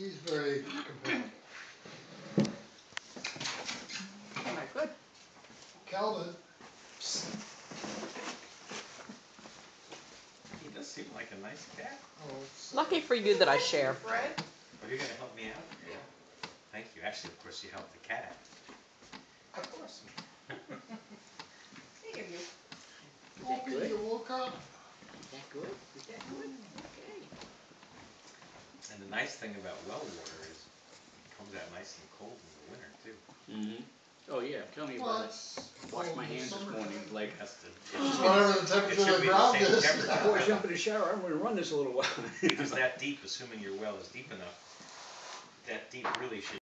He's very competitive. Isn't that good? Calvin. He does seem like a nice cat. Oh, Lucky for you that I share. Fred? Are you going to help me out? Yeah. Thank you. Actually, of course, you helped the cat. Of course. Hey, of you. Opie, you woke up? Is that good? Is that good? Okay. And the nice thing about well water is it comes out nice and cold in the winter, too. Mm-hmm. Oh yeah, tell me about it. Washed my hands this morning, like Whatever the temperature of the ground is. before I jump in the shower, I'm going to run this a little while. Because that deep, assuming your well is deep enough, that deep really should